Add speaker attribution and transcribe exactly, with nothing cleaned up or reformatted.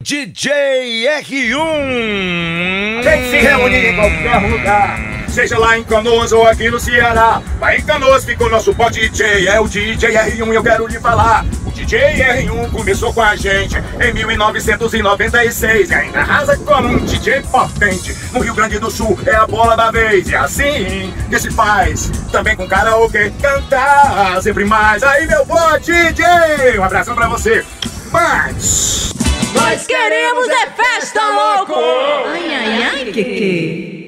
Speaker 1: D J R um.
Speaker 2: A gente se reúne em qualquer lugar, seja lá em Canoas ou aqui no Ceará. Lá em Canoas ficou nosso pó D J, é o D J R um, eu quero lhe falar. O D J R um começou com a gente em mil novecentos e noventa e seis e ainda arrasa como um D J potente. No Rio Grande do Sul é a bola da vez, e assim que se faz, também com karaokê, cantar sempre mais. Aí meu pó D J, um abração pra você. Mas
Speaker 3: nós queremos é festa, louco!
Speaker 4: Ai, ai, ai, que que?